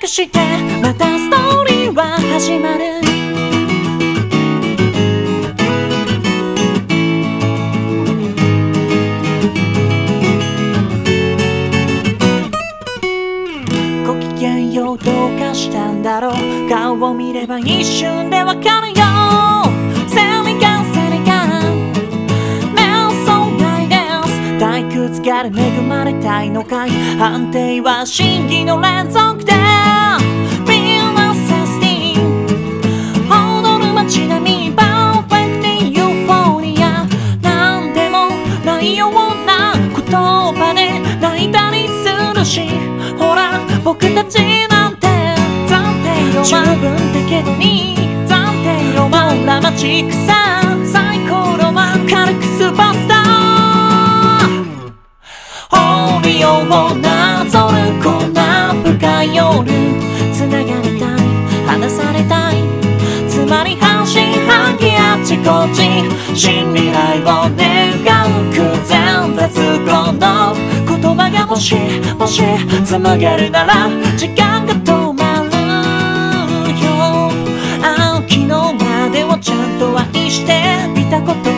くしてまたストーリーは始まる。ごきげんようどうかしたんだろう。顔を見れば一瞬でわかるよ。退屈がで恵まれたいのかい。判定は真偽の連続で。ミラセスティン踊る街並みパーフェクトユーフォリア。なんでもないような言葉で泣いたりするし、ほら僕たちなんて暫定ロマン、十分だけどに暫定ロマン、ラマチックさ最高ロマン、軽くスーパースターをなぞるこんな深い夜、つながりたい離されたい、つまり半信半疑あちこち、新未来を願う空前絶後の言葉がもし紡げるなら時間が止まるよ。昨日までをちゃんと愛していたこと